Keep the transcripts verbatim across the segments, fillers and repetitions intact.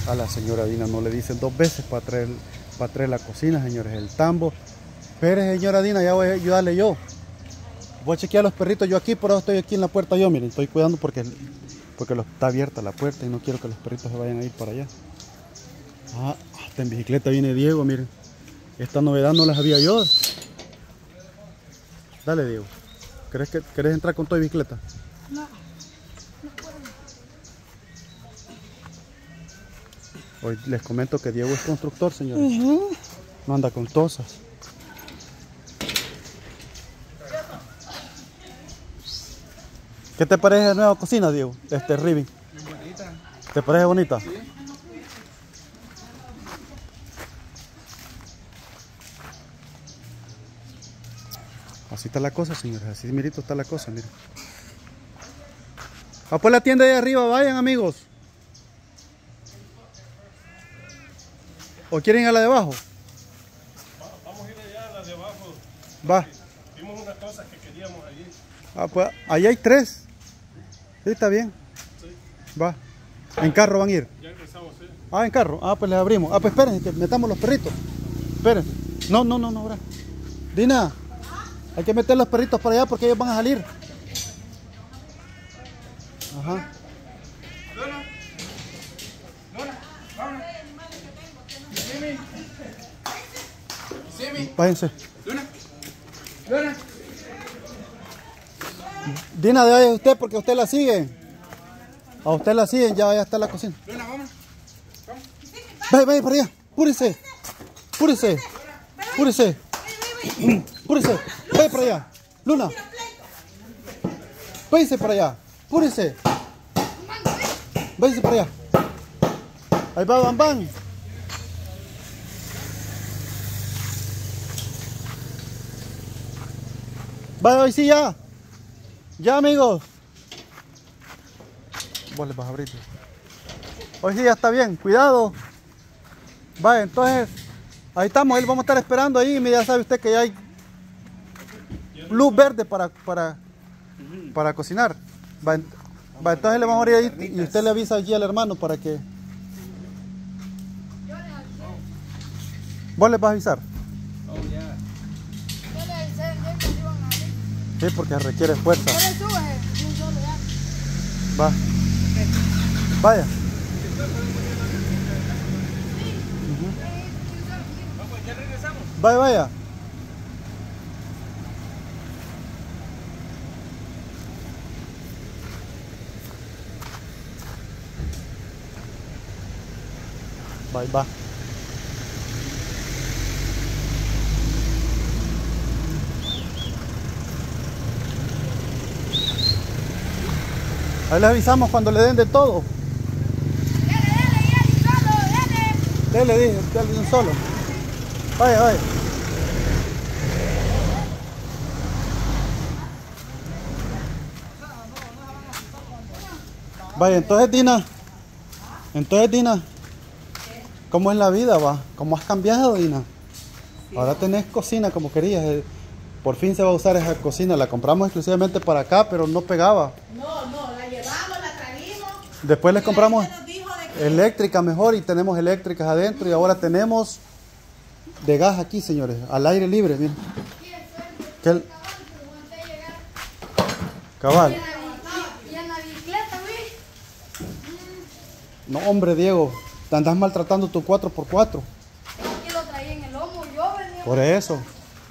A la señora Dina no le dicen dos veces para traer, para traer la cocina, señores, el tambo. Pero señora Dina, ya voy a ayudarle yo. Voy a chequear a los perritos yo aquí, por eso estoy aquí en la puerta yo, miren, estoy cuidando porque, porque lo, está abierta la puerta y no quiero que los perritos se vayan a ir para allá. Ah, hasta en bicicleta viene Diego, miren. Esta novedad no las había yo. Dale, Diego. ¿Querés, que, ¿querés entrar con toda bicicleta? No, no puedo. Hoy les comento que Diego es constructor, señores. Uh-huh. No anda con tosas. ¿Qué te parece la nueva cocina, Diego? Este Rivi. Bonita. ¿Te parece bonita? Sí. Así está la cosa, señores. Así mirito está la cosa, miren. Ah, pues la tienda de arriba, vayan, amigos. ¿O quieren ir a la de abajo? Vamos a ir allá a la de abajo. Va. Vimos unas cosas que queríamos allí. Ah, pues ahí hay tres. Sí, está bien. Sí. Va. ¿En carro van a ir? Ya empezamos, ¿eh? Ah, en carro. Ah, pues les abrimos. Ah, pues espérense, que metamos los perritos. Espérense. No, no, no, no, ahora. Dina, hay que meter los perritos para allá porque ellos van a salir. Ajá. Luna. Luna, vámonos. Simi. Simi. Váyanse. Luna. Luna. Dina, de ahí usted porque usted la sigue. A usted la siguen, ya vaya a estar la cocina. Luna, vámonos. Vaya, vaya para allá. Púrese. Púrese. Púrese. Púrese. Vaya para allá. Luna. Váyase para allá. Púrese. Váyase para allá. Ahí va, Bam Bam. Vaya, hoy sí ya. Ya, amigos. Vos les vas a abrir. Hoy sí ya está bien. Cuidado. Vaya, entonces, ahí estamos. Ahí lo vamos a estar esperando ahí. Ya sabe usted que ya hay luz verde para, para, para cocinar. Va, va, entonces le vamos a ir ahí y usted le avisa allí al hermano para que... ¿Vos les vas a avisar? Oh, ya. Yo le avisé el día que se iban a abrir. Sí, porque requiere fuerza. Yo le sube, un solo ya. Va. Vaya. Vamos, ya regresamos. Vaya, vaya. Va, va. Ahí les avisamos cuando le den de todo. Dele, dele, dele, solo, dele. Dele, dije, dale de un solo. Vaya, vaya. Vaya, entonces Dina, entonces Dina, ¿cómo es la vida, va? ¿Cómo has cambiado, Dina? Ahora tenés cocina como querías. eh, Por fin se va a usar esa cocina. La compramos exclusivamente para acá, pero no pegaba. No, no, la llevamos, la trajimos. Después les compramos La gente nos dijo de que eléctrica mejor y tenemos eléctricas adentro y ahora tenemos de gas aquí, señores, al aire libre, miren. Que el- Cabal. Y en la bicicleta, güey. No, hombre, Diego, te andas maltratando tu cuatro por cuatro. Aquí lo traía en el lomo, yo venía. Por eso.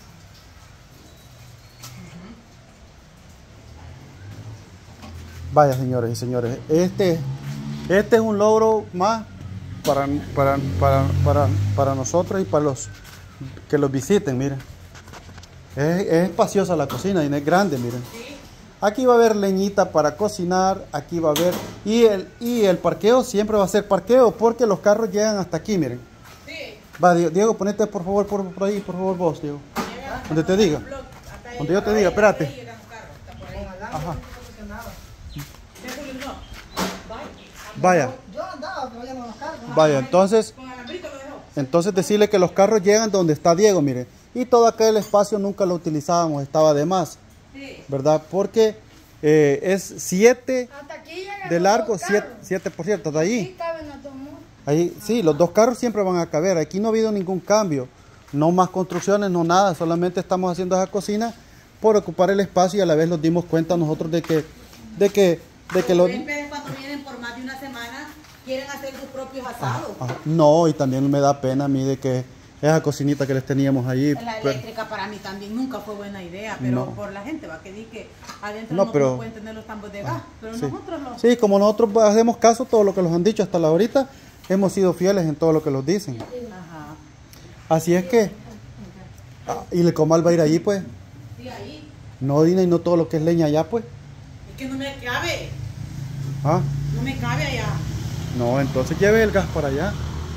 Vaya, señores y señores, este, este es un logro más para, para, para, para, para nosotros y para los que los visiten, miren. Es, es espaciosa la cocina y es grande, miren. Aquí va a haber leñita para cocinar, aquí va a haber... Y el, y el parqueo siempre va a ser parqueo porque los carros llegan hasta aquí, miren. sí, Va, Diego, Diego, ponete por favor por, por ahí, por favor vos, Diego. Donde te diga. hasta ahí. Donde yo te diga, espérate. Llegan los carros, está por ahí. Ajá. ¿Qué Julio? No. Vaya, Yo andaba, pero ya no los cargo. vaya, entonces, Con alambrito lo dejó. entonces decirle que los carros llegan donde está Diego, miren. Y todo aquel espacio nunca lo utilizábamos, estaba de más, Sí. ¿verdad? Porque eh, es siete Hasta aquí llegan de los largo, dos siete, carros. siete por cierto, de Aquí allí. caben los dos muros. Ahí, sí, los dos carros siempre van a caber. Aquí no ha habido ningún cambio. No más construcciones, no nada. Solamente estamos haciendo esa cocina por ocupar el espacio y a la vez nos dimos cuenta nosotros de que, de que, de que los... Los huéspedes cuando vienen por más de una semana quieren hacer sus propios asados. Ah, no, y también me da pena a mí de que esa cocinita que les teníamos allí. La pero- eléctrica para mí también nunca fue buena idea, pero No. por la gente va que di que adentro No, no, pero- no pueden tener los tambos de gas, pero Sí. nosotros los... Sí, como nosotros hacemos caso todo lo que los han dicho hasta la ahorita, hemos sido fieles en todo lo que los dicen. Ajá. Así es que, ah, y el comal va a ir allí, pues. Sí, ahí. No, Dina, y no todo lo que es leña allá, pues. Es que no me cabe, Ah, no me cabe allá. no, entonces lleve el gas para allá.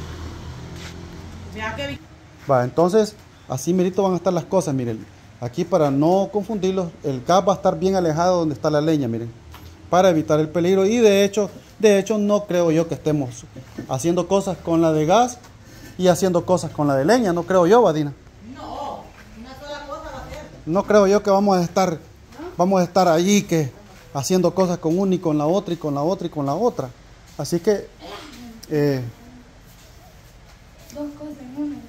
Vea que vi- Va, entonces, así merito van a estar las cosas, miren. Aquí para no confundirlos, el gas va a estar bien alejado donde está la leña, miren. Para evitar el peligro. Y de hecho, de hecho no creo yo que estemos haciendo cosas con la de gas y haciendo cosas con la de leña. No creo yo, Vadina. No, una sola cosa va a ser. No creo yo que vamos a estar, vamos a estar allí que haciendo cosas con una y con la otra y con la otra y con la otra. Así que, eh, Dos cosas en una.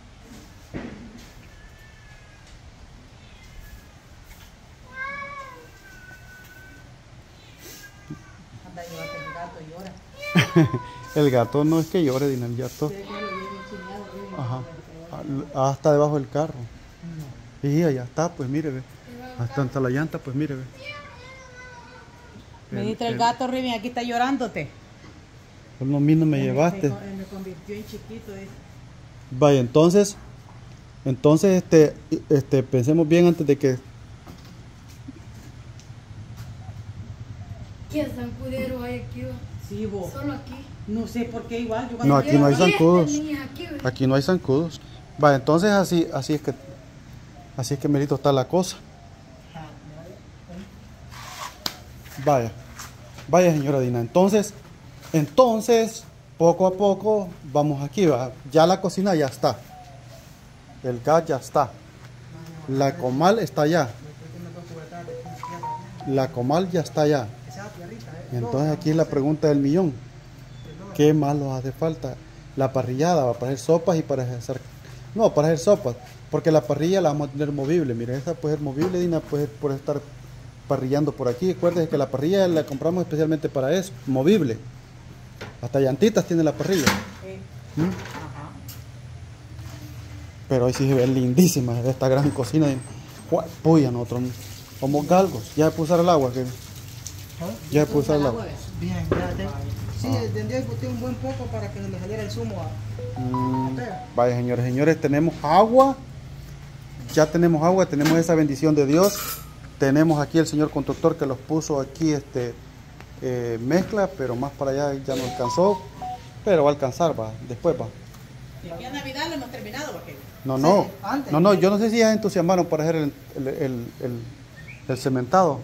Anda, llévate el gato y llora. el gato no es que llore, Dina, el gato. Ajá. Ah, está debajo del carro. Y allá está, pues mire, ve. Hasta hasta la llanta, pues mire, ve. Me El- diste el el- gato, Riven, aquí está llorándote. Por lo mismo me llevaste. Me, me convirtió en chiquito. eh. Vaya, entonces, entonces, este, este, pensemos bien antes de que, ¿Qué zancudero hay aquí? va? Sí, vos. Solo aquí. No sé por qué igual. Yo No, cuando aquí no hay Y este zancudos. niño aquí, va. aquí no hay zancudos. Vaya, entonces así, así es que, así es que merito está la cosa. Vaya, vaya señora Dina, entonces, entonces, poco a poco vamos aquí, va. Ya la cocina ya está, el gas ya está, la comal está allá, la comal ya está allá. Entonces aquí es la pregunta del millón, ¿qué más nos hace falta? La parrillada va para hacer sopas y para hacer, no, para hacer sopas, porque la parrilla la vamos a tener movible, mire, esta puede ser movible, Dina, puede, puede estar parrillando por aquí. Acuérdense que la parrilla la compramos especialmente para eso, movible. Hasta llantitas tiene la parrilla. Eh, ¿Mm? ajá. Pero hoy sí se ve lindísima esta gran cocina. Jua- Puya, nosotros somos galgos. Ya puse el agua. Que... Ya puse el agua. Bien, ya te... Sí, tendría que botar un buen poco para que le saliera el zumo a... Mm, vaya, señores, señores, tenemos agua. Ya tenemos agua, tenemos esa bendición de Dios. Tenemos aquí el señor constructor que los puso aquí este eh, mezcla, pero más para allá ya no alcanzó. Pero va a alcanzar, va, después va. Y aquí a Navidad lo hemos terminado, porque No, no, Sí, antes. no, no, yo no sé si ya entusiasmaron para hacer el, el, el, el- el cementado.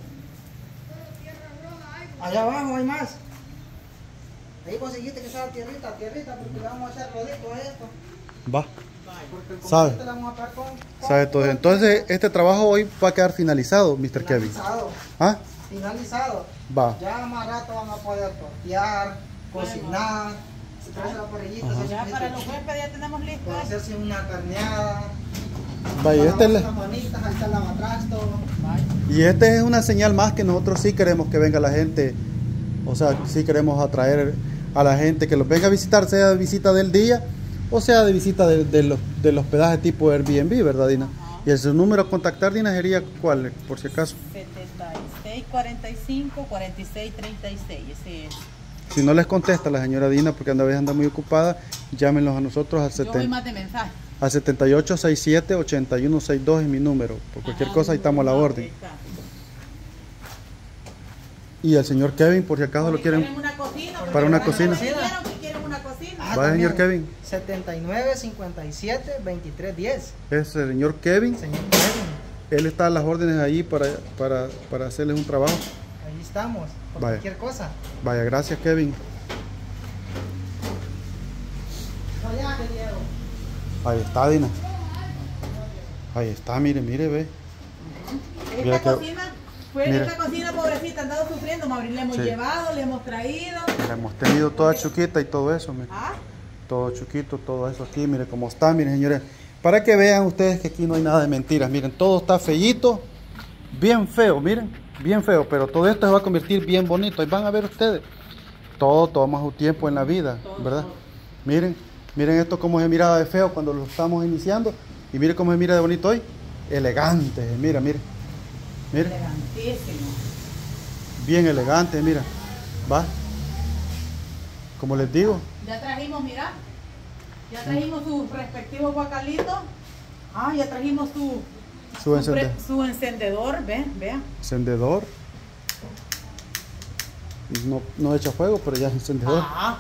Allá abajo hay más. Ahí conseguiste que sea tierrita, tierrita, porque le vamos a hacer rodito a esto. Va, Porque el ¿Sabe? concreto le vamos a pegar con... con- sabe todo. Entonces, este trabajo hoy va a quedar finalizado, mister Kevin. Finalizado, ¿Ah? finalizado. Va. Ya más rato van a poder tortear, cocinar, si traes la parrillita, se ya hace- para los huéspedes ya tenemos listo. puede hacerse una carneada. Vaya, para este es lavarse la- las manitas, ahí está el lavatrasto. Y este es una señal más que nosotros sí queremos que venga la gente. O sea, sí queremos atraer a la gente que los venga a visitar, sea de visita del día o sea de visita de- de los- del hospedaje tipo Airbnb, ¿verdad, Dina? Y el su número a contactar, Dina, sería cuál, por si acaso. setenta y seis, cuarenta y cinco, cuarenta y seis, treinta y seis. Ese es. Si no les contesta la señora Dina, porque anda a veces anda muy ocupada, llámenlos a nosotros al, Yo voy setenta más de mensaje. al setenta y ocho sesenta y siete, ochenta y uno sesenta y dos es mi número. Por cualquier cosa, ahí estamos a la orden. Y el señor Kevin, por si acaso lo quieren. una cocina? Para una Porque cocina. me dijeron que quieren una cocina. Ah, Vaya, señor también. Kevin. setenta y nueve, cincuenta y siete, veintitrés, diez. Es el señor Kevin. Señor Kevin, Él está a las órdenes ahí para, para, para hacerles un trabajo. ahí estamos, por Vaya. cualquier cosa. Vaya, gracias, Kevin. Vaya, que Diego. Ahí está, Dina. Ahí está, mire, mire, ve. Esta Mira que- cocina Pues Mire. esta cocina pobrecita ha andado sufriendo, Mauri, le hemos Sí. llevado, le hemos traído. La hemos tenido toda chuquita y todo eso, mire. ¿Ah? Todo chuquito, todo eso aquí, mire cómo está, miren señores. Para que vean ustedes que aquí no hay nada de mentiras, miren, todo está feíto, bien feo, miren, bien feo, pero todo esto se va a convertir bien bonito. Ahí van a ver ustedes. Todo toma su tiempo en la vida, ¿verdad? Miren, miren esto cómo se miraba de feo cuando lo estamos iniciando. Y miren cómo se mira de bonito hoy. Elegante, mira, mira. Mira, Elegantísimo. bien elegante, mira. Va. Como les digo. Ya trajimos, mira, ya trajimos su respectivo guacalito. Ah, ya trajimos su, Su su, pre- encendedor. su encendedor, ven, vea. Encendedor. No, no echa fuego, pero ya es encendedor. Ah,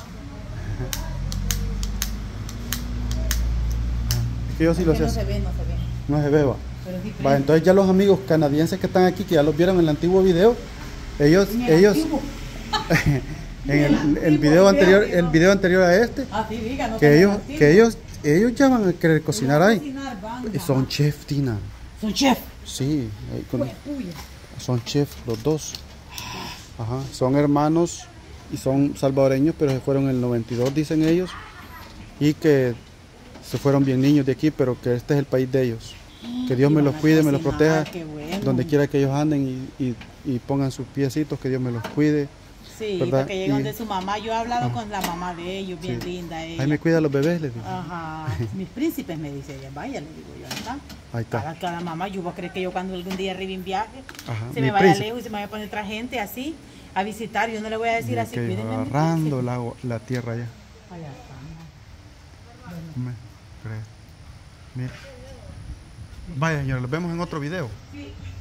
Es que yo sí lo que sé. no así. se ve, no se ve. No se beba. Pero sí Va, prende. entonces ya los amigos canadienses que están aquí, que ya los vieron en el antiguo video, ellos, En el ellos, antiguo. en el, antiguo el video video, anterior, video. el video anterior a este, Ah, sí, diga, no que se ve ellos, antiguo. que ellos, ellos ya van a querer cocinar Van a ahí. cocinar, van, Y son chef, Tina. Son chef. Sí, ahí con- Pues, puya. son chef los dos. Ajá, son hermanos y son salvadoreños, pero se fueron en el noventa y dos, dicen ellos, y que se fueron bien niños de aquí, pero que este es el país de ellos. Que Dios Y me van los a cuide, me los cocinar, proteja, qué bueno. donde quiera que ellos anden y, y- y pongan sus piecitos, que Dios me los cuide. Sí, ¿verdad? porque llegan Y- de su mamá. Yo he hablado con la mamá de ellos, bien Sí. linda ella. Ahí me cuida a los bebés, les digo. Ajá, mis príncipes me dice ella, vaya, le digo yo, ¿está? Ahí está. Cada, cada mamá, yo voy a creer que yo cuando algún día arriba en viaje, Ajá, se mi me vaya príncipe. lejos y se me vaya a poner otra gente así, a visitar, yo no le voy a decir Mira así, que cuídenme a mi agarrando príncipe. la, agua- la tierra allá. Allá está, Me- cree. Mira. Vaya, señores, los vemos en otro video. sí.